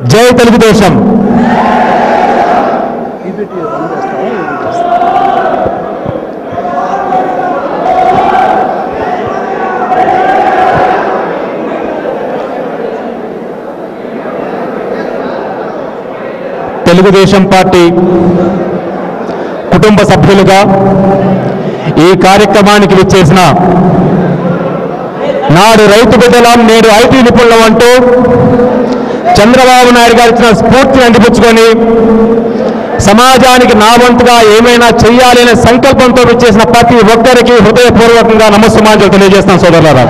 జై తెలుగుదేశం. తెలుగుదేశం పార్టీ కుటుంబ సభ్యులుగా ఈ కార్యక్రమానికి విచ్చేసిన నాడు రైతు బిడ్డలం నేడు ఐటీ నిపుణులం అంటూ చంద్రబాబు నాయుడు గారు ఇచ్చిన స్ఫూర్తిని అందిపుచ్చుకొని సమాజానికి నా వంతుగా ఏమైనా చెయ్యాలి అనే సంకల్పంతో విచ్చేసిన ప్రతి ఒక్కరికి హృదయపూర్వకంగా నమస్సుమాంజలు తెలియజేస్తాను సోదరులారా.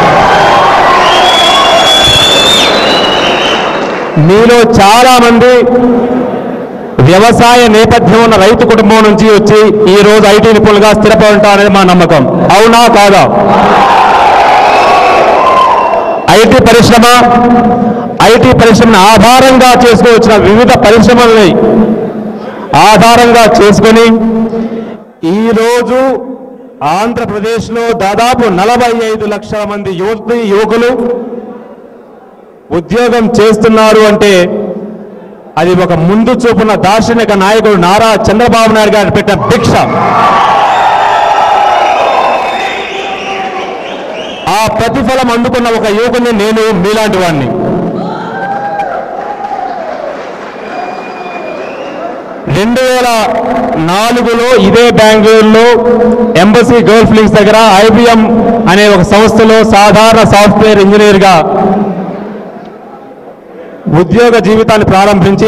మీలో చాలా మంది వ్యవసాయ నేపథ్యం ఉన్న రైతు కుటుంబం నుంచి వచ్చి ఈ రోజు ఐటీ నిపుణులుగా స్థిరపడి ఉంటారనేది మా నమ్మకం. అవునా కాదా? ఐటీ పరిశ్రమను ఆధారంగా చేసుకువచ్చిన వివిధ పరిశ్రమల్ని ఆధారంగా చేసుకొని ఈరోజు ఆంధ్రప్రదేశ్లో దాదాపు 45 లక్షల మంది యువకులు ఉద్యోగం చేస్తున్నారు అంటే అది ఒక ముందు చూపున్న దార్శనిక నాయకుడు నారా చంద్రబాబు నాయుడు గారు పెట్టిన భిక్ష. ఆ ప్రతిఫలం అందుకున్న ఒక యువకుని నేను మీలాంటి వాడిని. 2004లో ఇదే బెంగళూరులో ఎంబసీ గల్ఫ్ లింక్స్ దగ్గర IBM అనే ఒక సంస్థలో సాధారణ సాఫ్ట్వేర్ ఇంజనీర్గా ఉద్యోగ జీవితాన్ని ప్రారంభించి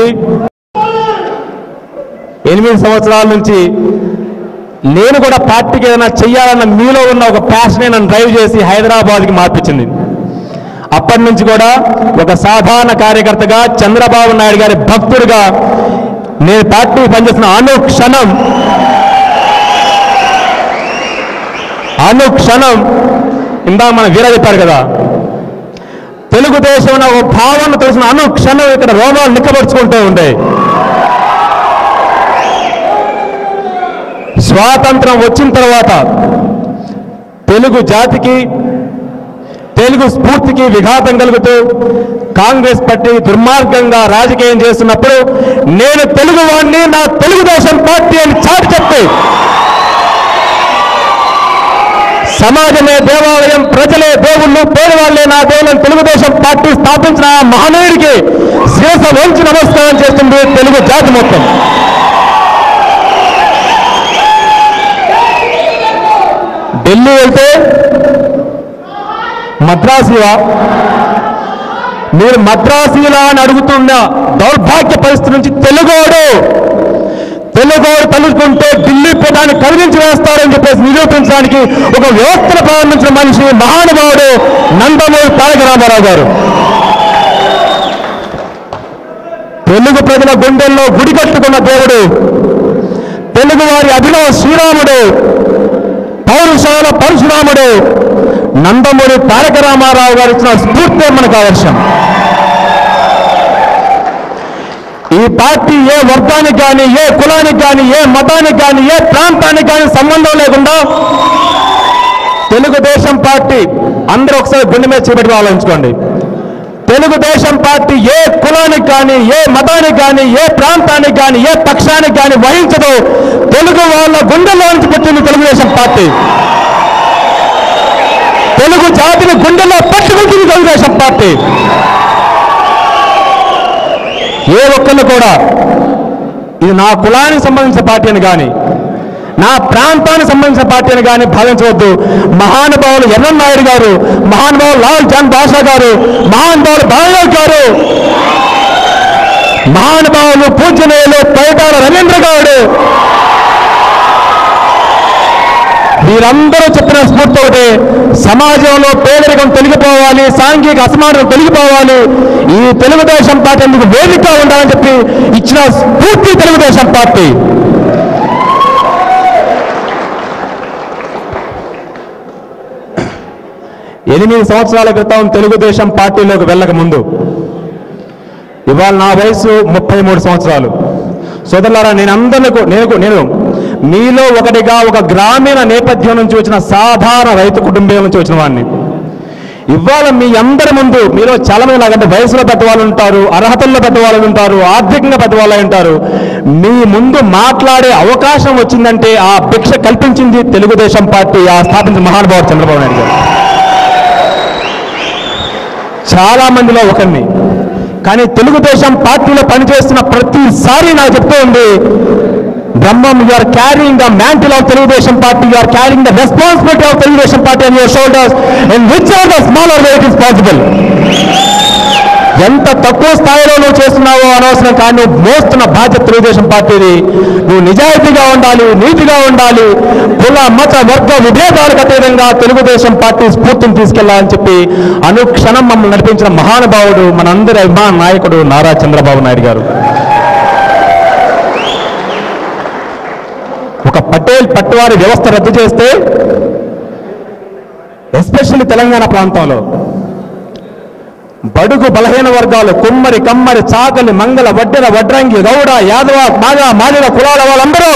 8 సంవత్సరాల నుంచి నేను కూడా పార్టీకి ఏదైనా చెయ్యాలన్న మీలో ఉన్న ఒక ప్యాషనే నన్ను డ్రైవ్ చేసి హైదరాబాద్కి మార్పించింది. అప్పటి నుంచి కూడా ఒక సాధారణ కార్యకర్తగా చంద్రబాబు నాయుడు గారి భక్తుడిగా నేను పార్టీ పనిచేస్తున్న అనుక్షణం ఇందాక మన వీర చెప్పారు కదా, తెలుగుదేశం ఒక భావన తెలిసిన అనుక్షణం ఇక్కడ రోమాలు నిక్కబరుచుకుంటూ ఉండే. స్వాతంత్రం వచ్చిన తర్వాత తెలుగు జాతికి తెలుగు స్ఫూర్తికి విఘాతం కలుగుతూ కాంగ్రెస్ పార్టీ దుర్మార్గంగా రాజకీయం చేస్తున్నప్పుడు నేను తెలుగువాడిని, నా తెలుగుదేశం పార్టీ అని చాటి చెప్తే సమాజమే దేవాలయం, ప్రజలే దేవుళ్ళు, పేదవాళ్లే నా దేవుళ్ళని తెలుగుదేశం పార్టీ స్థాపించిన మహనీయుడికి శిరస వంచి నమస్కారం చేస్తుంది తెలుగు జాతి మొత్తం. ఢిల్లీ వెళ్తే మద్రాసీలా, మీరు మద్రాసీలా అని అడుగుతున్న దౌర్భాగ్య పరిస్థితి నుంచి తెలుగోడు తలుచుకుంటే ఢిల్లీ పదాన్ని కదిలించి వేస్తారని చెప్పేసి నిరూపించడానికి ఒక వ్యవస్థను ప్రారంభించిన మనిషి మహానుభావుడు నందమూరి తారక రామారావు గారు. తెలుగు ప్రజల గుండెల్లో గుడి కట్టుకున్న దేవుడు, తెలుగువారి అభినవ శ్రీరాముడు, పౌరుషాల పరశురాముడు నందమూరి తారక రామారావు గారు ఇచ్చిన స్ఫూర్తి మనకు ఆదర్శం. ఈ పార్టీ ఏ వర్గానికి కానీ, ఏ కులానికి కానీ, ఏ మతానికి కానీ, ఏ ప్రాంతానికి కానీ సంబంధం లేకుండా తెలుగుదేశం పార్టీ, అందరూ ఒకసారి గుండె మీద చేపెట్టి ఆలోచించుకోండి, తెలుగుదేశం పార్టీ ఏ కులానికి కానీ, ఏ మతానికి కానీ, ఏ ప్రాంతానికి కానీ, ఏ పక్షానికి కానీ వహించదు. తెలుగు వాళ్ళ గుండెల్లో నుంచి పుట్టింది తెలుగుదేశం పార్టీ. తెలుగు జాతిని గుండెల్లో పట్టుకుంటుంది తెలుగుదేశం పార్టీ. ఏ ఒక్కళ్ళు కూడా ఇది నా కులానికి సంబంధించిన పార్టీ అని కానీ, నా ప్రాంతానికి సంబంధించిన పార్టీ అని కానీ భావించవద్దు. మహానుభావులు ఎర్రన్ నాయుడు గారు, మహానుభావులు లాల్ జాన్ బాషా గారు, మహానుభావులు బాలరావు గారు, మహానుభావులు పూజనీయులు పైటాల రవీంద్ర గౌడ్, వీరందరూ చెప్పిన స్ఫూర్తి ఒకటే, సమాజంలో పేదరికం తొలగిపోవాలి, సాంఘిక అసమానత తొలగిపోవాలి, ఈ తెలుగుదేశం పార్టీ అందుకు వేదిక ఉండాలని చెప్పి ఇచ్చిన స్ఫూర్తి తెలుగుదేశం పార్టీ. ఎనిమిది సంవత్సరాల క్రితం తెలుగుదేశం పార్టీలోకి వెళ్ళక ముందు, ఇవాళ నా వయసు 33 సంవత్సరాలు. సోదరులారా, నేను మీలో ఒకటిగా ఒక గ్రామీణ నేపథ్యం నుంచి వచ్చిన సాధారణ రైతు కుటుంబం నుంచి వచ్చిన వాడిని. ఇవాళ మీ అందరి ముందు మీలో చాలా మంది నాకంటే వయసులో పెద్దవాళ్ళు ఉంటారు, అర్హతల్లో పెద్దవాళ్ళు ఉంటారు, ఆర్థికంగా పెద్దవాళ్ళు ఉంటారు. మీ ముందు మాట్లాడే అవకాశం వచ్చిందంటే ఆ భిక్ష కల్పించింది తెలుగుదేశం పార్టీ, ఆ స్థాపించిన మహానుభావుడు చంద్రబాబు నాయుడు గారు. చాలా మందిలో ఒకరిని. కానీ తెలుగుదేశం పార్టీలో పనిచేస్తున్న ప్రతిసారి నాకు చెప్తూ ఉంది, Brahmam, you are carrying the mantle of Telugu Party, you are carrying the responsibility of Telugu Party on your shoulders in whichever smaller way it is possible. ఎంత తక్కువ స్థాయిలో నువ్వు చేస్తున్నావో అనవసరం, కానీ నువ్వు మోస్తున్న బాధ్యత తెలుగుదేశం పార్టీది. నువ్వు నిజాయితీగా ఉండాలి, నీతిగా ఉండాలి, కుల మత వర్గ విభేదాలకు అతీతంగా తెలుగుదేశం పార్టీ స్ఫూర్తిని తీసుకెళ్లాలని చెప్పి అనుక్షణం మమ్మల్ని నడిపించిన మహానుభావుడు, మనందరి అభిమాన నాయకుడు నారా చంద్రబాబు నాయుడు గారు. ఒక పటేల్ పట్టువారి వ్యవస్థ రద్దు చేస్తే, ఎస్పెషల్లీ తెలంగాణ ప్రాంతంలో బడుగు బలహీన వర్గాలు, కుమ్మరి కమ్మరి చాకలి మంగళ వడ్డెర వడ్రంగి గౌడ యాదవ మాదిగ కులాల వాళ్ళందరూ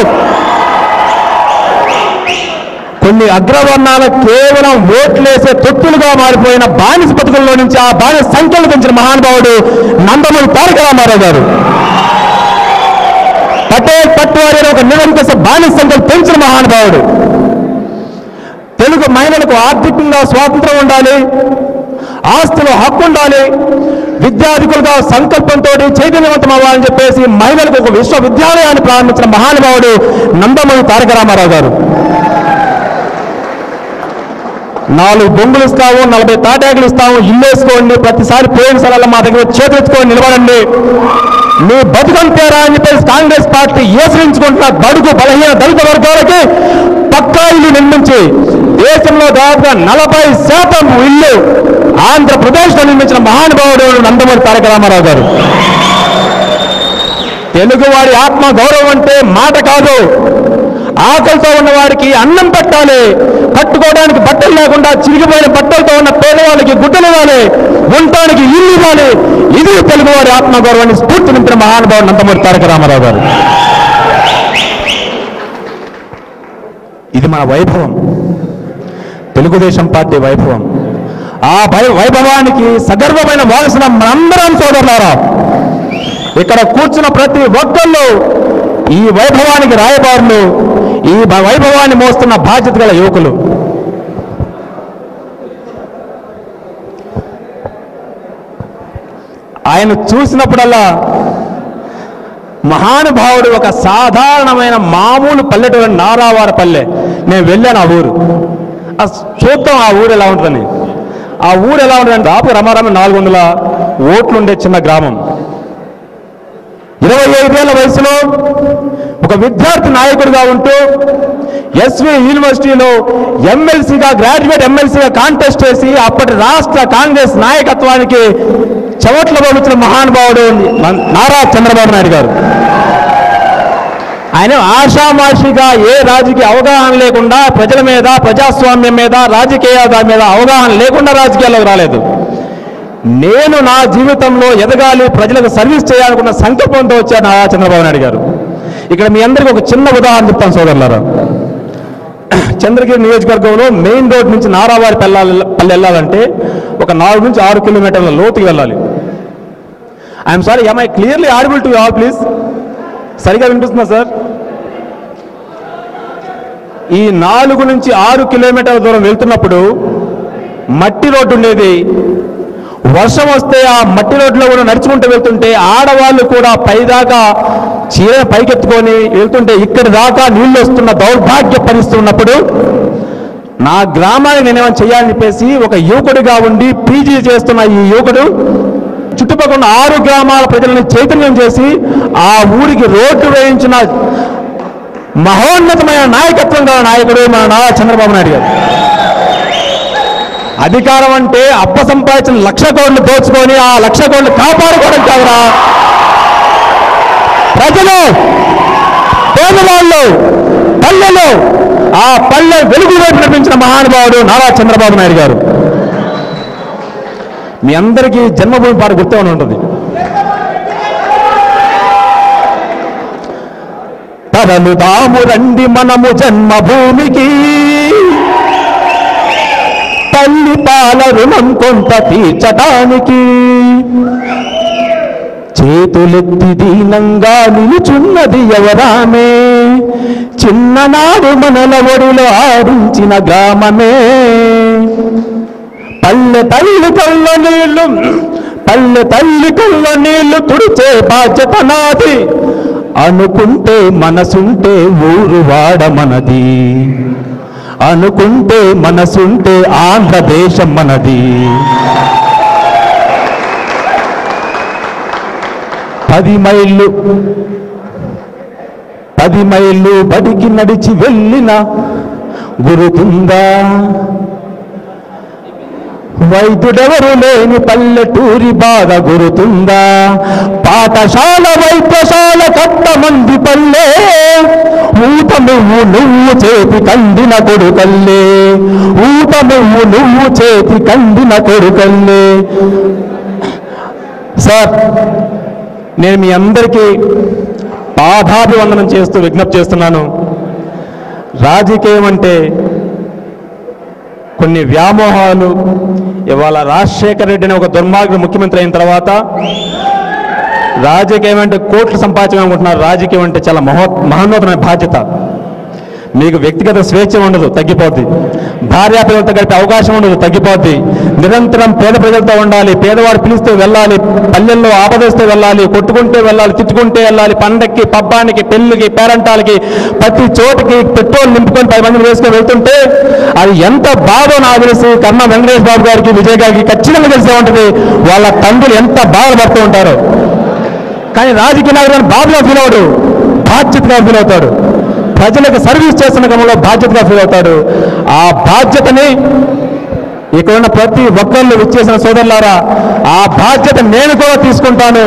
కొన్ని అగ్రవర్ణాలు కేవలం ఓట్లేసే తొత్తులుగా మారిపోయిన బానిస బతుకుల్లో నుంచి ఆ బానిస సంఖ్యలు పెంచిన మహానుభావుడు నందమూరి తారక రామారావు గారు. పటేల్ పట్టువారి ఒక నిరంకుశ బానిస సంఖ్యలు పెంచిన మహానుభావుడు. తెలుగు మహిళలకు ఆర్థికంగా స్వాతంత్రం ఉండాలి, ఆస్తిలో హక్కు ఉండాలి, విద్యాధికులుగా సంకల్పంతో చైతన్యవంతం అవ్వాలని చెప్పేసి మహిళలకు ఒక విశ్వవిద్యాలయాన్ని ప్రారంభించిన మహానుభావుడు నందమూరి తారక రామారావు గారు. 4 బొంగులు ఇస్తాము, 40 తాటాకులు ఇస్తాము, ఇల్లు వేసుకోండి, ప్రతిసారి పోయిన స్థలాల్లో మా దగ్గర చేతుకొని నిలబడండి, మీ బతుకంతేరా అని చెప్పేసి కాంగ్రెస్ పార్టీ ఏసరించుకుంటున్న బడుగు బలహీన దళిత వర్గాలకి పక్కా ఇల్లు నిర్మించి దేశంలో దాదాపుగా 40% ఇల్లు ఆంధ్రప్రదేశ్లో నిర్మించిన మహానుభావుడు నందమూరి తారక రామారావు గారు. తెలుగువాడి ఆత్మ గౌరవం అంటే మాట కాదు, ఆకలితో ఉన్నవాడికి అన్నం పెట్టాలి, కట్టుకోవడానికి బట్టలు లేకుండా చిరిగిపోయిన బట్టలతో ఉన్న పేదవాళ్ళకి గుడ్డలు ఇవ్వాలి, ఉండటానికి ఇల్లు ఇవ్వాలి. ఇది తెలుగువాడి ఆత్మగౌరవాన్ని స్ఫూర్తి నింపిన మహానుభావుడు నందమూరి తారక రామారావు గారు. ఇది మన వైభవం, తెలుగుదేశం పార్టీ వైభవం. ఆ వైభవానికి సగర్వమైన వారసులం మనందరం సోదరులారా. ఇక్కడ కూర్చున్న ప్రతి ఒక్కళ్ళు ఈ వైభవానికి రాయబారులు, ఈ వైభవాన్ని మోస్తున్న బాధ్యత గల యువకులు. ఆయన చూసినప్పుడల్లా మహానుభావుడు ఒక సాధారణమైన మామూలు పల్లెటూరు నారావార పల్లె. నేను వెళ్ళాను ఆ ఊరు, చూద్దాం ఆ ఊరు ఎలా ఉంటుందని. ఆ ఊరు ఎలా ఉంటుందంటే దాపు రమారమ 400 ఓట్లుండే చిన్న గ్రామం. 25 ఏళ్ల వయసులో ఒక విద్యార్థి నాయకుడిగా ఉంటూ ఎస్వి యూనివర్సిటీలో ఎమ్మెల్సీగా, గ్రాడ్యుయేట్ ఎమ్మెల్సీగా కాంటెస్ట్ చేసి అప్పటి రాష్ట్ర కాంగ్రెస్ నాయకత్వానికి చెవట్ల పోలిచిన మహానుభావుడు నారా చంద్రబాబు నాయుడు గారు. ఆయన ఆషామాషిగా ఏ రాజకీయ అవగాహన లేకుండా, ప్రజల మీద, ప్రజాస్వామ్యం మీద, రాజకీయాల మీద అవగాహన లేకుండా రాజకీయాల్లోకి రాలేదు. నేను నా జీవితంలో ఎదగాలి, ప్రజలకు సర్వీస్ చేయాలనుకున్న సంకల్పంతో వచ్చారు నారా చంద్రబాబు నాయుడు గారు. ఇక్కడ మీ అందరికీ ఒక చిన్న ఉదాహరణ చెప్తాను సోదరులారా. చంద్రగిరి నియోజకవర్గంలో మెయిన్ రోడ్ నుంచి నారావారి పల్లె వెళ్ళాలంటే ఒక 4 నుంచి 6 కిలోమీటర్ల లోతుకి వెళ్ళాలి. I'm sorry, am I clearly audible to you all please? సరిగా వినిపిస్తుందా సార్? ఈ 4 నుంచి 6 కిలోమీటర్ల దూరం వెళ్తున్నప్పుడు మట్టి రోడ్డు ఉండేది. వర్షం వస్తే ఆ మట్టి రోడ్లో కూడా నడుచుకుంటూ వెళ్తుంటే ఆడవాళ్ళు కూడా పైదాకా చీర పైకెత్తుకొని వెళ్తుంటే ఇక్కడి దాకా నీళ్లు వస్తున్న దౌర్భాగ్య పరిస్థితి ఉన్నప్పుడు నా గ్రామాన్ని నేనేమైనా చేయాలని చెప్పేసి ఒక యువకుడిగా ఉండి పీజీ చేస్తున్న ఈ యువకుడు చుట్టుపక్కల 6 గ్రామాల ప్రజలను చైతన్యం చేసి ఆ ఊరికి రోడ్డు వేయించిన మహోన్నతమైన నాయకత్వం గల నాయకుడు మన నారా చంద్రబాబు నాయుడు గారు. అధికారం అంటే అప్ప సంపాదించిన 1,00,000 కోట్లు దోచుకొని ఆ 1,00,000 కోట్లు కాపాడుకోవడం కాదురా. ప్రజలు, పేదవాళ్ళు, పల్లెలు, ఆ పల్లె వెలుగు వైపు నడిపించిన మహానుభావుడు నారా చంద్రబాబు నాయుడు గారు. మీ అందరికీ జన్మభూమి పాట గుర్తే ఉంటుంది. తరలుదాము రండి మనము జన్మభూమికి, తల్లి పాల రుణం కొంత తీర్చటానికి చేతులెత్తి దీనంగా నిలుచున్నది ఎవరామే చిన్ననాడు మనల ఒడిలో ఆడించిన గ్రామమే పల్లె తల్లి కళ్ళ నీళ్లు తుడిచే బాధ్యత నాది అనుకుంటే మనసుంటే ఊరు వాడ మనది అనుకుంటే మనసుంటే ఆంధ్రదేశం మనది 10 మైళ్ళు బడికి నడిచి వెళ్ళిన గురుతుందా వైద్యుడెవరు లేని పల్లెటూరి బాధ గురుతుందా పాఠశాల వైద్యశాల కొత్తమంది పల్లె ఊట నువ్వు చేతి కందిన కొడుకల్లే ఊట నువ్వు చేతి కందిన కొడుకల్లే సార్ నేను మీ అందరికీ పాదాభివందనం చేస్తూ విజ్ఞప్తి చేస్తున్నాను రాజకీయం అంటే కొన్ని వ్యామోహాలు ఇవాళ రాజశేఖర రెడ్డిని ఒక దుర్మార్గుడు ముఖ్యమంత్రి అయిన తర్వాత రాజకీయం అంటే కోట్లు సంపాదించాలనుకుంటున్నారు రాజకీయం అంటే చాలా మహోన్నతమైన బాధ్యత మీకు వ్యక్తిగత స్వేచ్ఛ ఉండదు తగ్గిపోద్ది భార్యాపిల్లలతో గడిపే అవకాశం ఉండదు తగ్గిపోద్ది నిరంతరం పేద ప్రజలతో ఉండాలి పేదవాడు పిలిస్తే వెళ్ళాలి పల్లెల్లో ఆపదస్తే వెళ్ళాలి కొట్టుకుంటే వెళ్ళాలి తిట్టుకుంటే వెళ్ళాలి పండక్కి పబ్బానికి పెళ్లికి పేరంటాలకి ప్రతి చోటికి పెట్రోల్ నింపుకొని 10 మందిని వేసుకొని వెళ్తుంటే అది ఎంత బాధో నాకు తెలిసి కన్నా వెంకటేష్ బాబు గారికి విజయ్ గారికి ఖచ్చితంగా తెలిసే ఉంటుంది వాళ్ళ తండ్రులు ఎంత బాధపడుతూ ఉంటారో కానీ రాజకీయ నాయకుడు బాధగా ఫీల్ అవడు బాధ్యతగా ఫీల్ అవుతాడు ప్రజలకు సర్వీస్ చేస్తున్న క్రమంలో బాధ్యతగా ఫీల్ అవుతాడు ఆ బాధ్యతని ఇక్కడున్న ప్రతి ఒక్కళ్ళు విచ్చేసిన సోదరులారా ఆ బాధ్యత నేను కూడా తీసుకుంటాను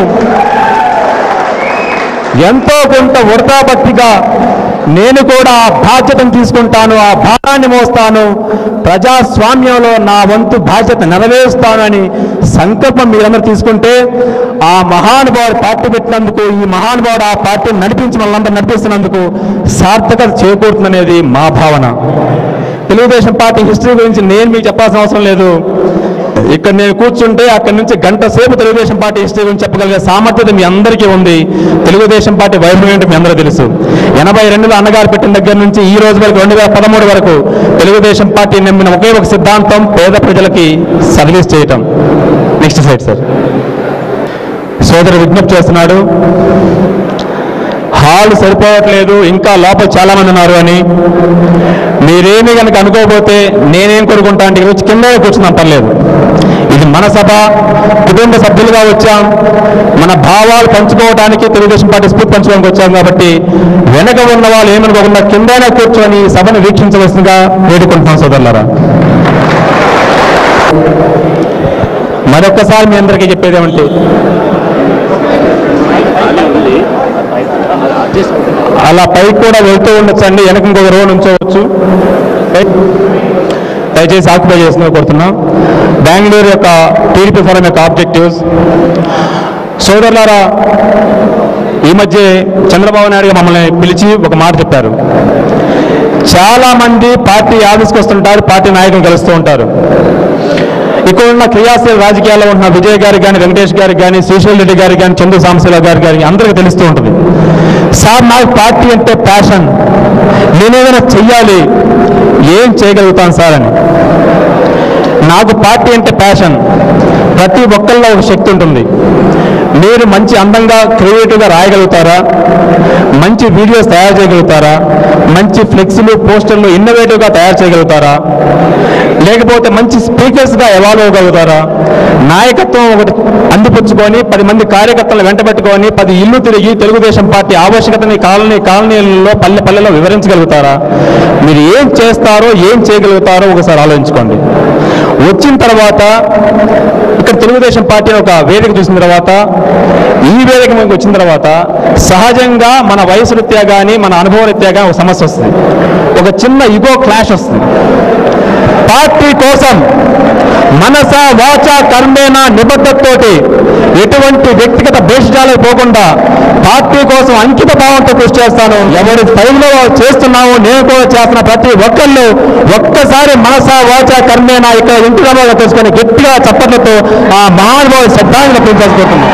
ఎంతో కొంత వృధాభక్తిగా నేను కూడా ఆ బాధ్యతను తీసుకుంటాను ఆ భారాన్ని మోస్తాను ప్రజాస్వామ్యంలో నా వంతు బాధ్యత నెరవేరుస్తానని సంకల్పం మీరందరూ తీసుకుంటే ఆ మహానుభావుడు పార్టీ పెట్టినందుకు ఈ మహానుభావుడు ఆ పార్టీని నడిపించి మనందరూ నడిపిస్తున్నందుకు సార్థకత చేకూరుతుందనేది మా భావన తెలుగుదేశం పార్టీ హిస్టరీ గురించి నేను మీకు చెప్పాల్సిన అవసరం లేదు ఇక్కడ నేను కూర్చుంటే అక్కడి నుంచి గంట సేపు తెలుగుదేశం పార్టీ హిస్టరీ గురించి చెప్పగలిగే సామర్థ్యత మీ అందరికీ ఉంది తెలుగుదేశం పార్టీ వైభవం ఏంటో మీ అందరూ తెలుసు 82లో అన్నగారు పెట్టిన దగ్గర నుంచి ఈ రోజు వరకు 2013 వరకు తెలుగుదేశం పార్టీ నమ్మిన ఒకే ఒక సిద్ధాంతం పేద ప్రజలకి సర్వీస్ చేయటం నెక్స్ట్ సైడ్ సార్ సోదరు విజ్ఞప్తి చేస్తున్నాడు హాల్ సరిపోవట్లేదు ఇంకా లోపల చాలా మంది ఉన్నారు అని మీరేమీ కనుక అనుకోకపోతే నేనేం కోరుకుంటా అంటే వచ్చి కింద కూర్చున్నాం పర్లేదు ఇది మన సభ కుటుంబ సభ్యులుగా వచ్చాం మన భావాలు పంచుకోవడానికి తెలుగుదేశం పార్టీ స్ఫూర్తి పంచుకోవడానికి వచ్చాం కాబట్టి వెనక ఉన్న వాళ్ళు ఏమనుకోకుండా కిందనే కూర్చొని సభను వీక్షించవలసిందిగా వేడుకుంటున్నాం సోదరులారా మరొక్కసారి మీ అందరికీ చెప్పేది ఏమంటే అలా పైకి కూడా వెళ్తూ ఉండొచ్చండి వెనక ఇంకొక రో ఉంచవచ్చు దయచేసి ఆక్యుపై చేసిన కోరుతున్నాం బెంగళూరు యొక్క టీడీపీ ఫోరం యొక్క ఆబ్జెక్టివ్స్ సోదరులారా ఈ మధ్య చంద్రబాబు నాయుడు గారు మమ్మల్ని పిలిచి ఒక మాట చెప్పారు చాలా మంది పార్టీ ఆఫీస్కి వస్తుంటారు పార్టీ నాయకులు కలుస్తూ ఉంటారు ఇక్కడ ఉన్న క్రియాశీల రాజకీయాల్లో ఉన్న విజయ్ గారికి కానీ వెంకటేష్ గారికి కానీ శ్రీశైల్ రెడ్డి గారికి కానీ చంద్ర సాంబశివరావు గారికి కానీ అందరికీ తెలుస్తూ ఉంటుంది సార్ నాకు పార్టీ అంటే ప్యాషన్ నేనేదైనా చెయ్యాలి ఏం చేయగలుగుతాను సార్ అని నాకు పార్టీ అంటే ప్యాషన్ ప్రతి ఒక్కళ్ళలో ఒక శక్తి ఉంటుంది మీరు మంచి అందంగా క్రియేటివ్గా రాయగలుగుతారా మంచి వీడియోస్ తయారు చేయగలుగుతారా మంచి ఫ్లెక్సీలు పోస్టర్లు ఇన్నోవేటివ్గా తయారు చేయగలుగుతారా లేకపోతే మంచి స్పీకర్స్గా ఎవాల్వ్ అవ్వగలుగుతారా నాయకత్వం ఒకటి అందిపుచ్చుకొని 10 మంది కార్యకర్తలను వెంటబెట్టుకొని 10 ఇల్లు తిరిగి తెలుగుదేశం పార్టీ ఆవశ్యకతని కాలనీలలో పల్లెలో వివరించగలుగుతారా మీరు ఏం చేస్తారో ఏం చేయగలుగుతారో ఒకసారి ఆలోచించుకోండి వచ్చిన తర్వాత ఇక్కడ తెలుగుదేశం పార్టీ ఒక వేదిక చూసిన తర్వాత ఈ వేదిక మనకు వచ్చిన తర్వాత సహజంగా మన వయసు రీత్యా కానీ మన అనుభవ రీత్యా కానీ ఒక సమస్య వస్తుంది, ఒక చిన్న ఇగో క్లాష్ వస్తుంది. పార్టీ కోసం మనస వాచ కర్మేన నిబద్ధతతోటి ఎటువంటి వ్యక్తిగత భేషజాలకు పోకుండా పార్టీ కోసం అంకిత భావంతో కృషి చేస్తాను. ఎవరి స్థాయిలో చేస్తున్నామో నేను కూడా చేస్తున్న ప్రతి ఒక్కళ్ళు ఒక్కసారి మనస వాచ కర్మేన ఇక్కడ ఇంటిగా తెలుసుకొని గట్టిగా చప్పట్లతో ఆ మహానుభావుడు శ్రద్ధాంజలి అర్పించాల్సిపోతుంది.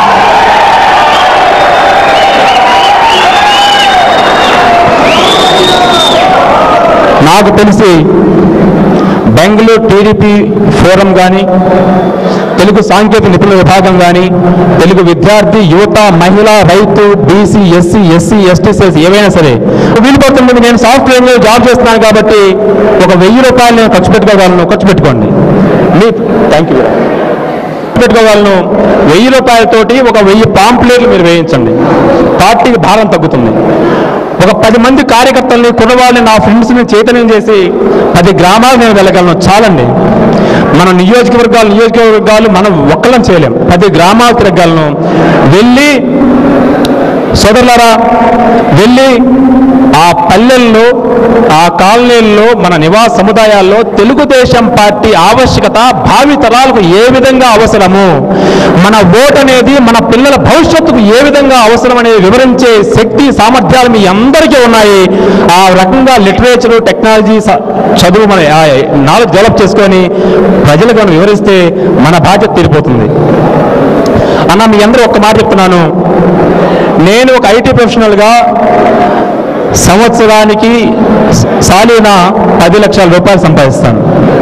నాకు తెలిసి బెంగళూరు టీడీపీ ఫోరం కానీ, తెలుగు సాంకేతిక నిపుణుల విభాగం కానీ, తెలుగు విద్యార్థి యువత మహిళ రైతు BC SC SC ST cells ఏవైనా సరే వీలు పడుతుంది. నేను సాఫ్ట్వేర్లో జాబ్ చేస్తున్నాను కాబట్టి ఒక 1000 రూపాయలు నేను ఖర్చు పెట్టుకోగలను. ఖర్చు పెట్టుకోండి మీ థ్యాంక్ యూ పెట్టుకోగలను. 1000 రూపాయలతోటి ఒక 1000 పాంప్లెట్లు మీరు వేయించండి, పార్టీకి భారం తగ్గుతుంది. ఒక 10 మంది కార్యకర్తల్ని కుర్రవాళ్ళని నా ఫ్రెండ్స్ని చైతన్యం చేసి 10 గ్రామాలు నేను వెళ్ళగలను. చాలండి. మన నియోజకవర్గాలు మనం ఒక్కళ్ళని చేయలేం. 10 గ్రామాలు తిరగలను. వెళ్ళి సోదరులారా, వెళ్ళి ఆ పల్లెల్లో ఆ కాలనీల్లో మన నివాస సముదాయాల్లో తెలుగుదేశం పార్టీ ఆవశ్యకత భావి తరాలకు ఏ విధంగా అవసరము, మన ఓటు అనేది మన పిల్లల భవిష్యత్తుకు ఏ విధంగా అవసరం అనేది వివరించే శక్తి సామర్థ్యాలు మీ అందరికీ ఉన్నాయి. ఆ రకంగా లిటరేచరు టెక్నాలజీ చదువు మన నాలెడ్జ్ డెవలప్ చేసుకొని ప్రజలకు మనం వివరిస్తే మన బాధ్యత తీరిపోతుంది. అన్న మీ అందరూ ఒక్క మాట చెప్తున్నాను, నేను ఒక ఐటీ ప్రొఫెషనల్గా సంవత్సరానికి సాలీన 10 లక్షల రూపాయలు సంపాదిస్తాను.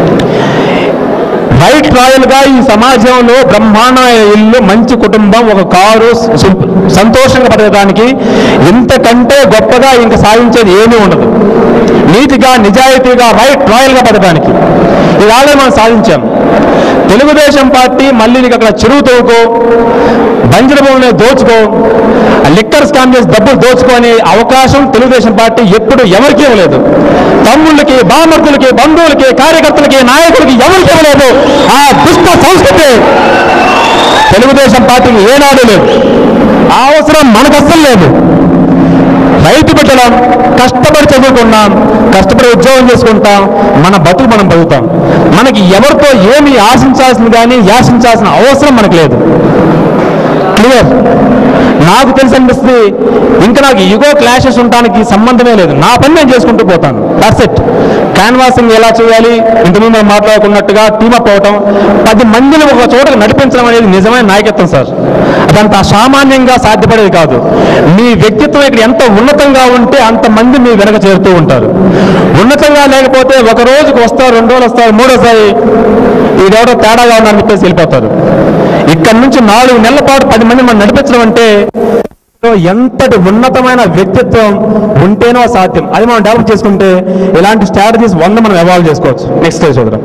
రైట్ రాయల్గా ఈ సమాజంలో బ్రహ్మాండమైన ఇల్లు, మంచి కుటుంబం, ఒక కారు, సంతోషంగా బతకడానికి ఇంతకంటే గొప్పగా ఇంకా సాధించేది ఏమీ ఉండదు. నీతిగా నిజాయితీగా రైట్ రాయల్గా బతకడానికి ఇది ఆల్రెడీ మనం సాధించాం. తెలుగుదేశం పార్టీ మళ్ళీ నీకు అక్కడ చెరువు తవ్వుకో, బంజరు భూములని దోచుకో, లిక్కర్ స్కామ్ చేసి డబ్బులు దోచుకోనే అవకాశం తెలుగుదేశం పార్టీ ఎప్పుడు ఎవరికీ ఇవ్వలేదు. తమ్ముళ్ళకి, బామర్దులకి, బంధువులకి, కార్యకర్తలకి, నాయకులకి ఎవరికి ఇవ్వలేదు. ఆ దుష్ట సంస్కృతి తెలుగుదేశం పార్టీకి ఏనాడు లేదు. ఆ అవసరం మనకు అస్సలు లేదు. రైతు బిడ్డలం, కష్టపడి చదువుకున్నాం, కష్టపడి ఉద్యోగం చేసుకుంటాం, మన బతుకు మనం బతుకుతాం. మనకి ఎవరితో ఏమి ఆశించాల్సింది కానీ యాశించాల్సిన అవసరం మనకు లేదు. క్లియర్? నాకు తెలిసి అనిపిస్తుంది ఇంకా నాకు ఇగో క్లాషెస్ ఉండడానికి సంబంధమే లేదు. నా పని నేను చేసుకుంటూ పోతాను. That's it. క్యాన్వాసింగ్ ఎలా చేయాలి, ఇంతకుముందు మనం మాట్లాడుకున్నట్టుగా టీమప్ అవటం, 10 మందిని ఒక చోటకు నడిపించడం అనేది నిజమైన నాయకత్వం సార్. అదంత సామాన్యంగా సాధ్యపడేది కాదు. మీ వ్యక్తిత్వం ఇక్కడ ఎంత ఉన్నతంగా ఉంటే అంతమంది మీ వెనక చేరుతూ ఉంటారు. ఉన్నతంగా లేకపోతే ఒక రోజుకు వస్తారు, 2 రోజులు వస్తారు, 3వసారి ఇదెవడో తేడాగా ఉన్నారని చెప్పేసి వెళ్ళిపోతారు. ఇక్కడ నుంచి 4 నెలల పాటు 10 మంది మనం నడిపించడం అంటే ఎంతటి ఉన్నతమైన వ్యక్తిత్వం ఉంటేనో సాధ్యం. అది మనం డెవలప్ చేసుకుంటే ఇలాంటి స్ట్రాటజీస్ 100 మనం ఎవాల్వ్ చేసుకోవచ్చు. నెక్స్ట్ స్టేజ్ చూద్దాం.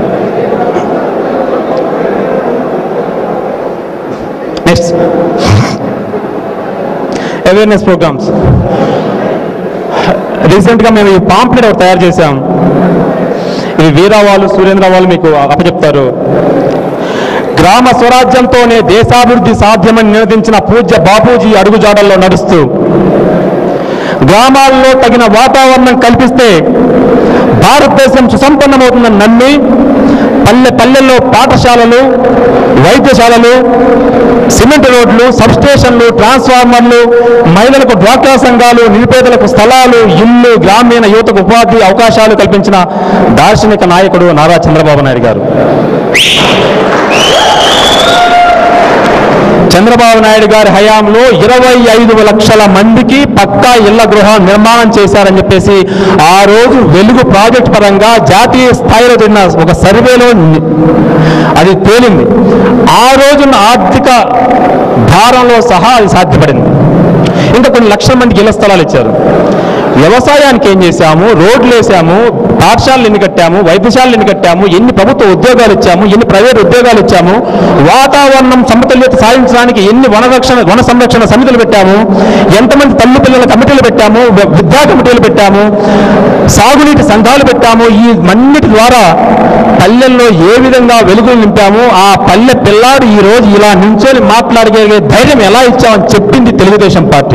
Next awareness programmes. రీసెంట్గా మేము ఈ పాంప్లెట్ ఒకటి తయారు చేశాం. ఇవి వీరా వాళ్ళు, సురేంద్ర వాళ్ళు మీకు అప్పచెప్తారు. గ్రామ స్వరాజ్యంతోనే దేశాభివృద్ధి సాధ్యమని నినదించిన పూజ్య బాపూజీ అడుగుజాడల్లో నడుస్తూ గ్రామాల్లో తగిన వాతావరణం కల్పిస్తే భారతదేశం సుసంపన్నమవుతుందని నమ్మి పల్లెల్లో పాఠశాలలు, వైద్యశాలలు, సిమెంట్ రోడ్లు, సబ్స్టేషన్లు, ట్రాన్స్ఫార్మర్లు, మహిళలకు డ్వాక్రా సంఘాలు, నిరుపేదలకు స్థలాలు, ఇల్లు, గ్రామీణ యువతకు ఉపాధి అవకాశాలు కల్పించిన దార్శనిక నాయకుడు నారా చంద్రబాబు నాయుడు గారు. చంద్రబాబు నాయుడు గారి హయాంలో 25 లక్షల మందికి పక్కా ఇళ్ల గృహ నిర్మాణం చేశారని చెప్పేసి ఆ రోజు వెలుగు ప్రాజెక్ట్ పరంగా జాతీయ స్థాయిలో జరిగిన ఒక సర్వేలో అది తేలింది. ఆ రోజున ఆర్థిక భారంలో సహా అది సాధ్యపడింది. ఇంకా కొన్ని లక్షల మందికి ఇళ్ల స్థలాలు ఇచ్చారు. వ్యవసాయానికి ఏం చేశాము, రోడ్లు వేసాము, పాఠశాలలు ఎన్ని కట్టాము, వైద్యశాలలు ఎన్ని కట్టాము, ఎన్ని ప్రభుత్వ ఉద్యోగాలు ఇచ్చాము, ఎన్ని ప్రైవేట్ ఉద్యోగాలు ఇచ్చాము, వాతావరణం సమతుల్యత సాధించడానికి ఎన్ని వన సంరక్షణ సమితులు పెట్టాము, ఎంతమంది తల్లి పిల్లల కమిటీలు పెట్టాము, విద్యా కమిటీలు పెట్టాము, సాగునీటి సంఘాలు పెట్టాము. ఈ మన్నిటి ద్వారా పల్లెల్లో ఏ విధంగా వెలుగులు నింపాము. ఆ పల్లె పిల్లాడు ఈ రోజు ఇలా నించొని మాట్లాడగలిగే ధైర్యం ఎలా ఇచ్చామని చెప్పింది తెలుగుదేశం పార్టీ.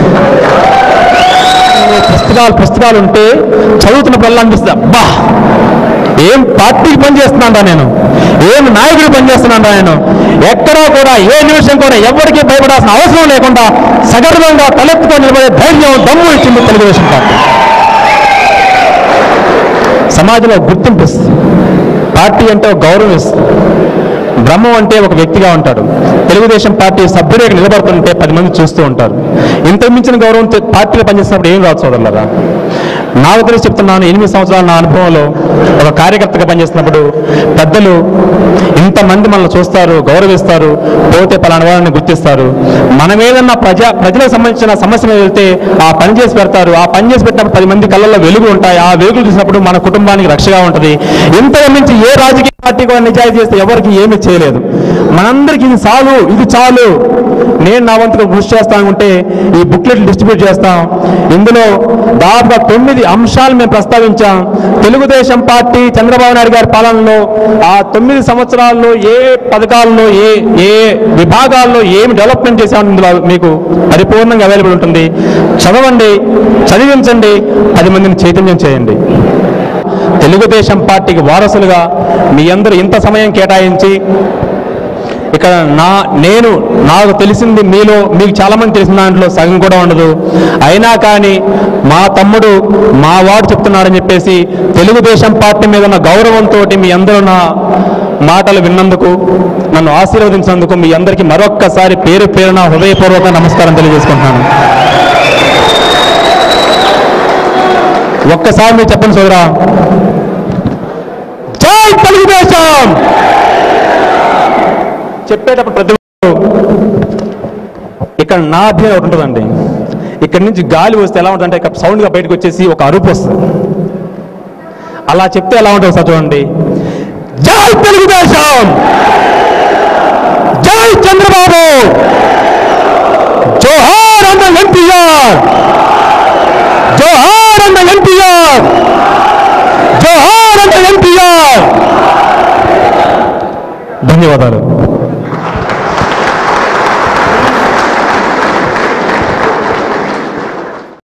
పుస్తకాలు ఉంటే చదువుతున్నప్పుడు అనిపిస్తుంది, అబ్బా ఏం పార్టీకి పనిచేస్తున్నాడా నేను, ఏం నాయకుడికి పనిచేస్తున్నాడా నేను. ఎక్కడా కూడా ఏ నిమిషం కూడా ఎవరికి భయపడాల్సిన అవసరం లేకుండా సగర్వంగా తలెత్తుకొని నిలబడే ధైర్యం, దమ్ము ఇచ్చింది తెలుగుదేశం పార్టీ. సమాజంలో గుర్తింపు ఇస్తుంది. పార్టీ అంటే ఒక గౌరవం ఇస్తుంది. బ్రహ్మం అంటే ఒక వ్యక్తిగా ఉంటాడు. తెలుగుదేశం పార్టీ సభ్యుడిగా నిలబడుతుంటే 10 మంది చూస్తూ ఉంటారు. ఇంతకు మించిన గౌరవం పార్టీలో పనిచేసినప్పుడు ఏం రాదు సోదరులారా. నాకు తెలిసి చెప్తున్నాను, 8 సంవత్సరాల నా అనుభవంలో ఒక కార్యకర్తగా పనిచేస్తున్నప్పుడు పెద్దలు ఇంతమంది మనల్ని చూస్తారు, గౌరవిస్తారు, పోతే పలానా వాళ్ళని గుర్తిస్తారు. మనం ఏదన్నా ప్రజలకు సంబంధించిన సమస్య మీద వెళ్తే ఆ పని చేసి పెడతారు. ఆ పని చేసి పెట్టినప్పుడు 10 మంది కళ్ళల్లో వెలుగు ఉంటాయి. ఆ వెలుగులు చూసినప్పుడు మన కుటుంబానికి రక్షగా ఉంటుంది. ఇంతకు మించి ఏ రాజకీయ పార్టీ కూడా నిజాయితీ చేస్తే ఎవరికి ఏమీ చేయలేదు. మనందరికీ ఇది చాలు, నేను నా వంతుగా కృషి చేస్తానుకుంటే ఈ బుక్లెట్లు డిస్ట్రిబ్యూట్ చేస్తాం. ఇందులో దాదాపుగా 9 అంశాలు మేము ప్రస్తావించాం. తెలుగుదేశం పార్టీ చంద్రబాబు నాయుడు గారి పాలనలో ఆ 9 సంవత్సరాల్లో ఏ పథకాల్లో ఏ విభాగాల్లో ఏమి డెవలప్మెంట్ చేశామని ఇందులో మీకు పరిపూర్ణంగా అవైలబుల్ ఉంటుంది. చదవండి, చదివించండి, 10 మందిని చైతన్యం చేయండి. తెలుగుదేశం పార్టీకి వారసులుగా మీ అందరూ ఇంత సమయం కేటాయించి ఇక్కడ నాకు తెలిసింది మీలో మీకు చాలామంది తెలిసిన దాంట్లో సగం కూడా ఉండదు. అయినా కానీ మా తమ్ముడు మా వాడు చెప్తున్నాడని చెప్పేసి తెలుగుదేశం పార్టీ మీద ఉన్న గౌరవంతో మీ అందరూ నా మాటలు విన్నందుకు, నన్ను ఆశీర్వదించినందుకు మీ అందరికీ మరొక్కసారి పేరు పేరున హృదయపూర్వక నమస్కారం తెలియజేసుకుంటున్నాను. ఒక్కసారి మీరు చెప్పండి సోదరా, జై తెలుగుదేశం. చెప్పేటప్పుడు ప్రతి ఇక్కడ నా అధ్యయనం ఒకటి ఉంటుందండి. ఇక్కడి నుంచి గాలి వస్తే ఎలా ఉంటుందంటే ఇక్కడ సౌండ్గా బయటకు వచ్చేసి ఒక అరుపు వస్తుంది. అలా చెప్తే ఎలా ఉంటుంది సార్ చూడండి, జై తెలుగుదేశం, జై చంద్రబాబు.